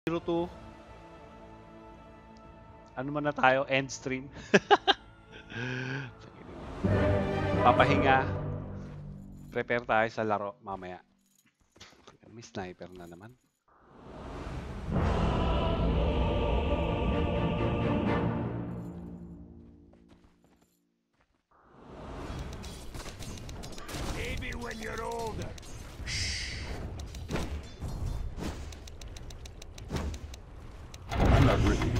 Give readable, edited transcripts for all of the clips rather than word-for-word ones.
02. Ano man na tayo, end stream. Papahinga. Prepare tayo sa laro mamaya. May sniper na naman. Maybe when you're older. I'm not ready.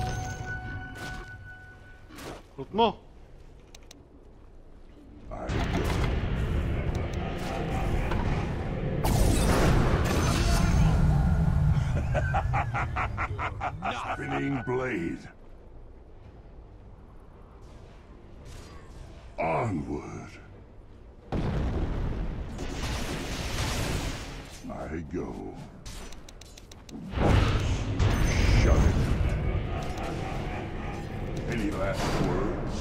Hook mo! I go. Spinning blade. Onward. I go. Shut it. Any last words?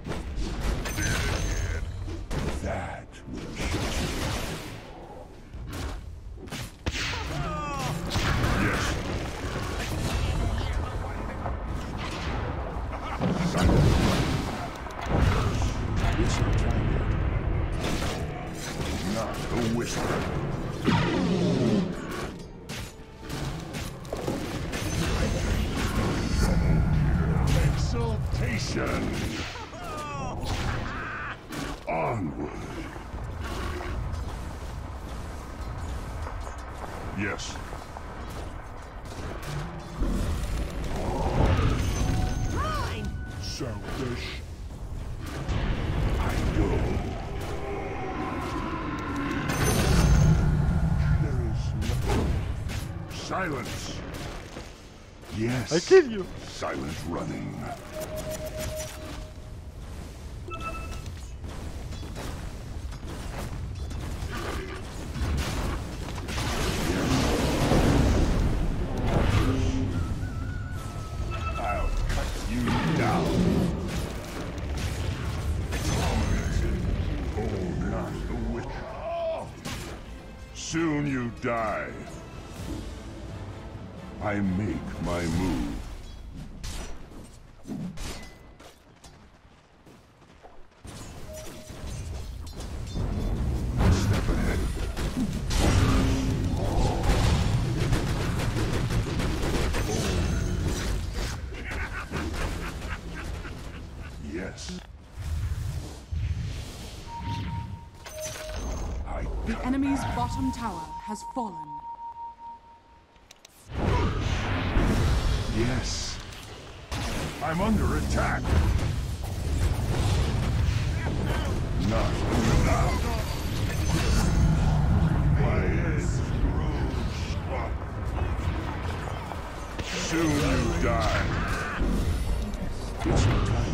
That will shut you. Yes. Silence. It's your time yet. Not a whisper. Exaltation! Onward! Yes. Selfish. I go. There is nothing. Silence! Yes. I kill you! Silent running. I'll cut you down. Oh, not the witch. Soon you die. I make my move. Step ahead. Yes. The enemy's bottom tower has fallen. Yes. I'm under attack. Not now. My head grows. Soon you die. It's your time.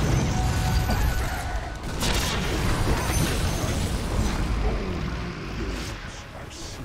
I see.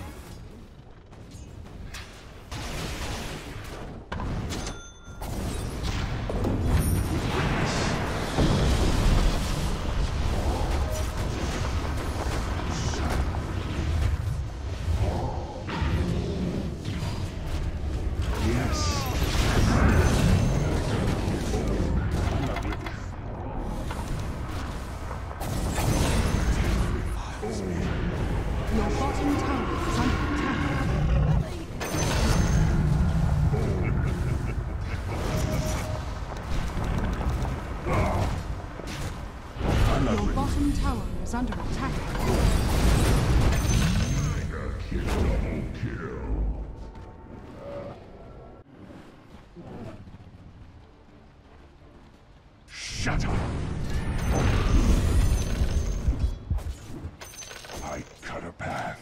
Your bottom tower is under attack. Your bottom tower is under attack. Double kill. Shut up. I cut a path.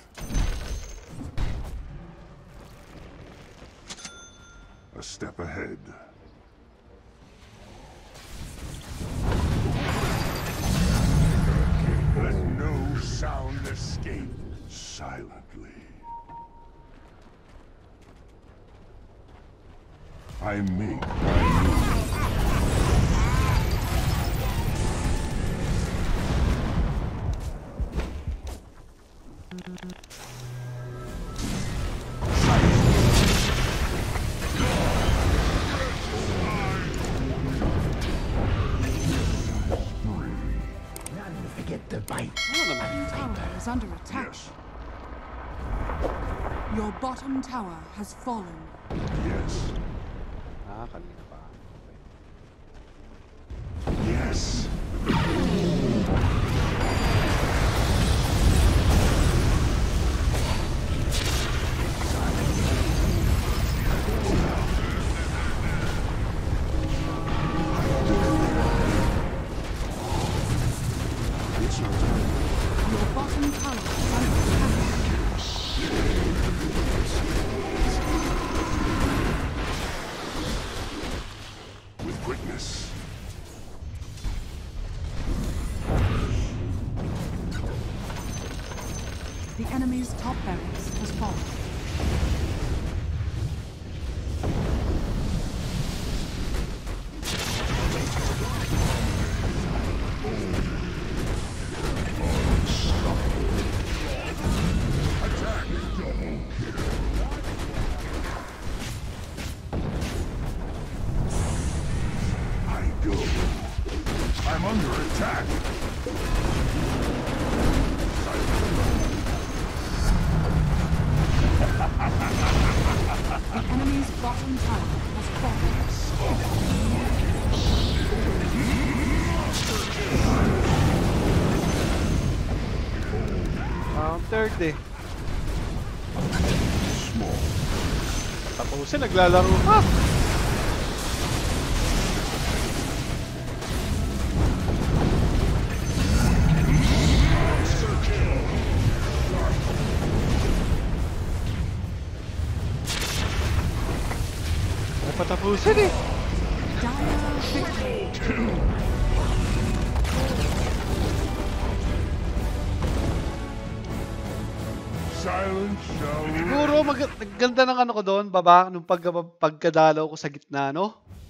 A step ahead. Let no sound escape. Silently. I make my move. is under attack. Yes. Your bottom tower has fallen. Yes. Ah, kanina pa. Yes. It's your turn. Your bottom tower is under attack. With quickness. The enemy's top barracks has fallen. Attack. Double kill. I go. I'm under attack. The enemy's bottom tower has fallen. Countered eh. Small. Tapusin, naglalaro pa. Ay, patapusin eh. Dire victory. Silence shall Siguro maganda ng ano ko doon, baba, nung pagkadalaw ko sa gitna, no?